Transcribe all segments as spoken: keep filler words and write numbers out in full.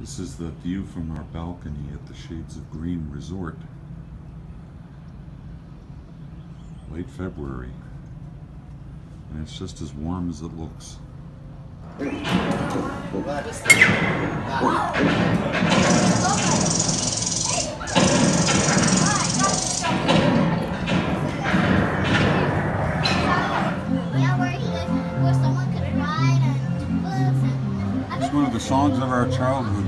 This is the view from our balcony at the Shades of Green Resort. Late February. And it's just as warm as it looks. It's one of the songs of our childhood.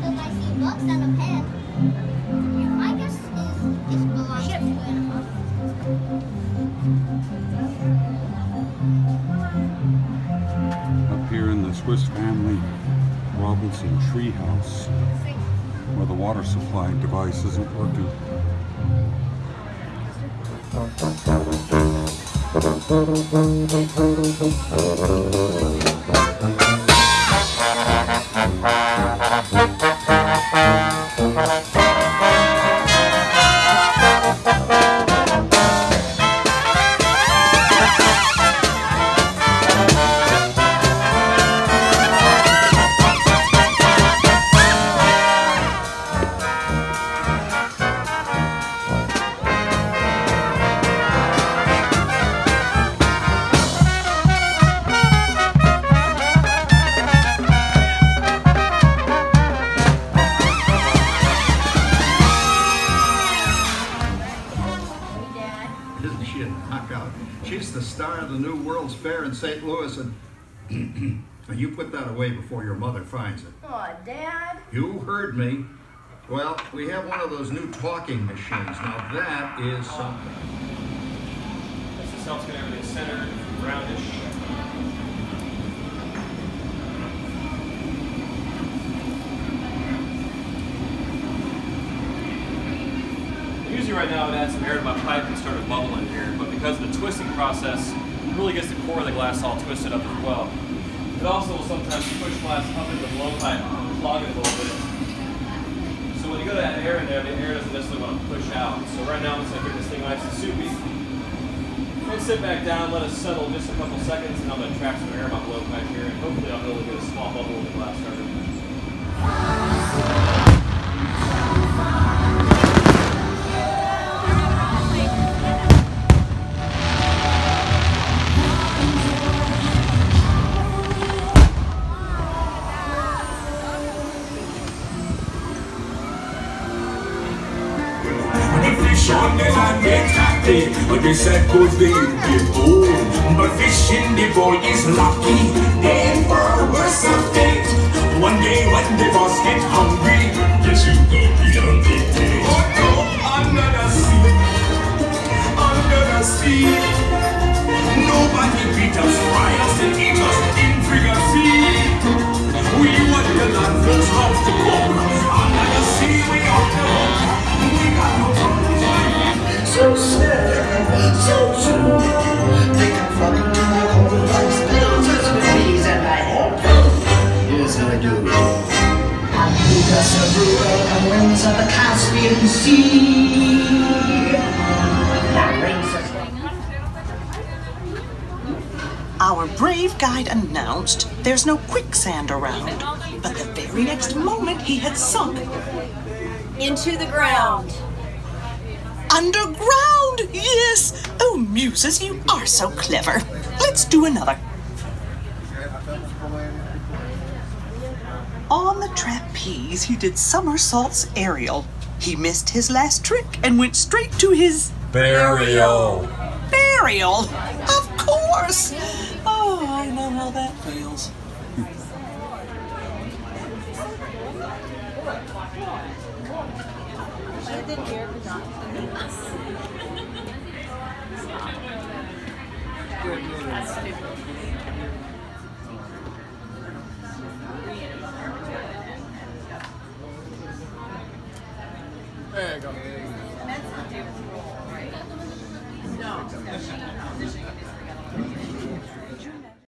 Up here in the Swiss Family Robinson treehouse, where the water supply device isn't working. Isn't she a knockout? She's the star of the new World's Fair in Saint Louis, and you put that away before your mother finds it. Aw, Dad. You heard me. Well, we have one of those new talking machines. Now that is something. This helps get everything centered, roundish. Usually right now it adds some air to my pipe and started bubbling here, but because of the twisting process, it really gets the core of the glass all twisted up as well. It also will sometimes push glass up into the blow pipe and clog it a little bit. So when you go to add air in there, the air doesn't necessarily want to push out. So right now I'm just going to get this thing nice and soupy. And sit back down, let it settle just a couple seconds, and I'm going to trap some air in my blow pipe here, and hopefully I'll be able to get a small bubble in the glass started. On the land get happy, but they said cause they get old. But fishing the boy is lucky, then for a worse of fate. One day when the boss get hungry, yes you go beyond the day. Oh no, under the sea, under the sea. Nobody beat us, fry us and eat us in fricassee. We want the land folks love to cook. Under the sea we are the we got no problem. So sad, so true. They come flocking to my home like spiders with bees, and I hope, yes I do. Paprika's a brewer and winds of the Caspian Sea. That brings us. Our brave guide announced there's no quicksand around, but the very next moment he had sunk Into the ground. underground. Yes! Oh, Muses, you are so clever. Let's do another. On the trapeze, he did somersaults aerial. He missed his last trick and went straight to his Burial. burial. Of course. Oh, I know how that feels. There you go. No.